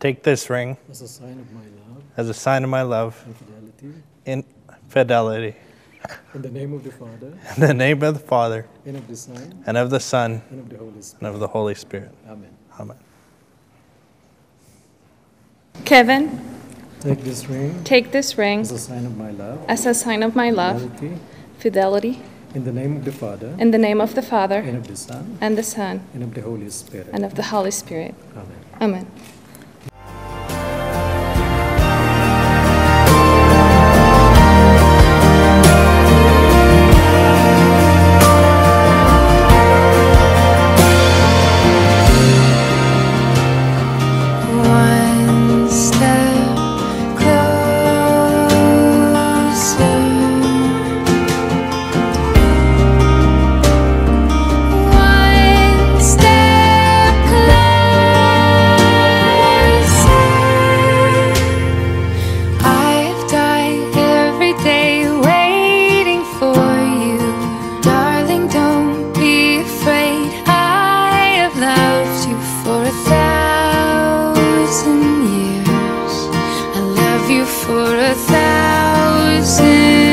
Take this ring as a sign of my love as a sign of my love and fidelity. in fidelity. In the name of the Father, In the name of the Father, and of the Son, and of the Son, and of the Holy and Spirit. of the Holy Spirit. Amen. Amen. Kevin, Take this ring take this ring as a sign of my love, as a sign of my love, fidelity. fidelity, In the name of the Father, in the name of the Father, and of the Son, and the Son, and of the Holy Spirit. and of the Holy Spirit. Amen. Amen. One step closer, one step closer. I've died every day waiting for you, darling. Don't be afraid. I have loved you for 1,000 years. I love you for 1,000